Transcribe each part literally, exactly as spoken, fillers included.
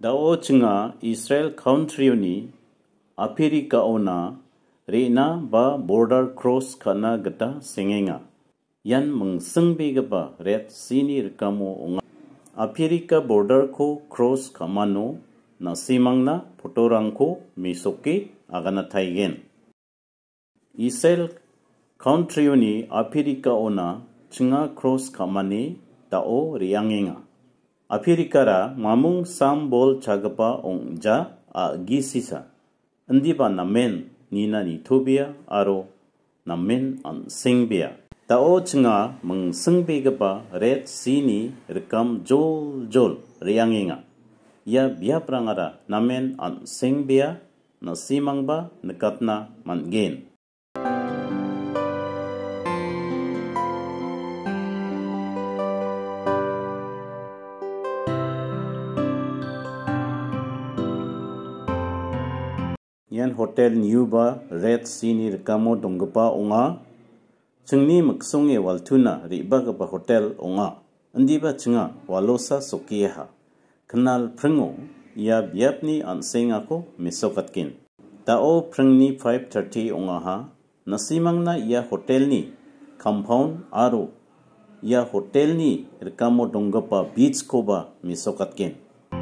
Dao chinga Israel country America ona reina ba border cross kana gata sengenga. Yan mengsengbe gaba red sini Rikamo onga. America border ko cross kamano na simangna fotorangko misoke agana taigen. Israel country ni America ona chinga cross kamane dao riangenga. Amerikara mamung sambol chagapa ongja a gisisa. Ndiba namen nina ni tobia aro namen an sengbia. Tao chinga meng sengbegapa red sini rekam jol jol rianginga. Ya biaprangara namen an sengbia na simangba nekatna mangen. Yan hotel new ba red sini Rikamo donggapa onga chengni maksonge waltuna riba gapa hotel onga andi ba chenga walosa sokiha kenal prengo ya biapni anseng ako misokatkin tao prengni five thirty onga ha nasimangna ya hotel ni compound aro ya hotel ni Rikamo donggapa beach ko ba misokatkin.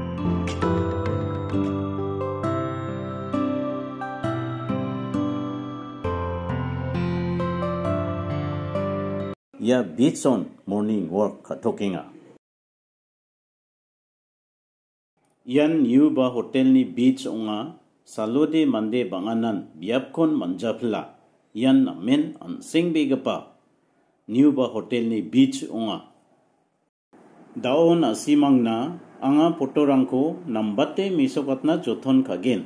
Ya beach on morning work katokinga. Yan new ba hotel ni beach onga salode mande banganan biapkon manjapla. Yan namen an sengbegapa new ba hotel ni beach onga. Dao na simang na anga potorangko nambate misokatna jothon kagen.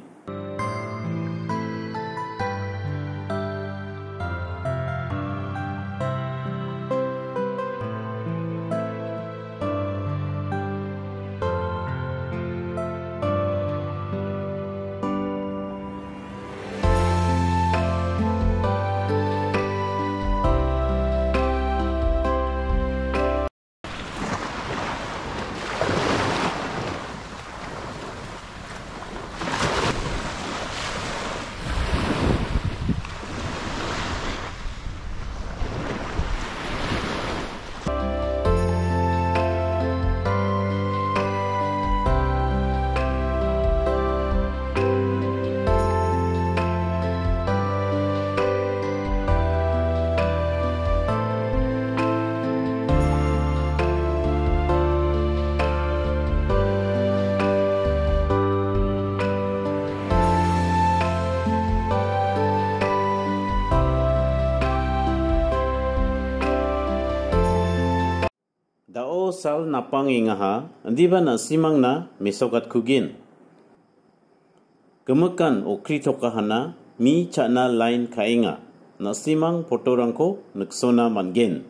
Dao sal napang ingaha, andiba na simang na misokat kugin. Gemekan o kritokahana mi chana line kainga, na simang potorangko naksona mangen.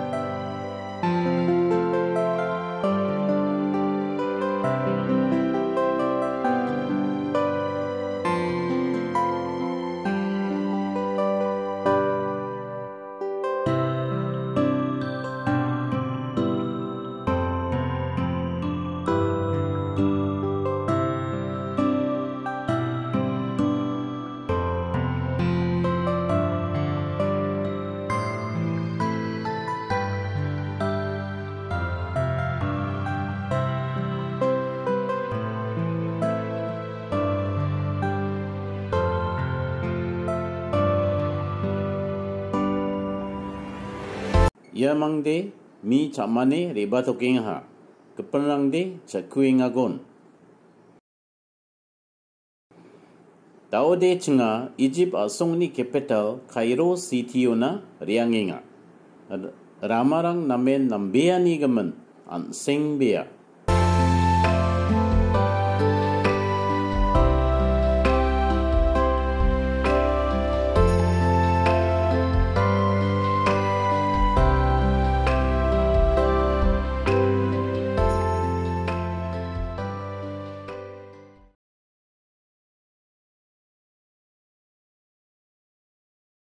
Ya mangde mi chamane reba toking ha kepenang de chakuing agon. Tao de chinga Egypt asong ni capital Cairo city ona rianginga. Ramarang namen nambea ni gaman an sengbea.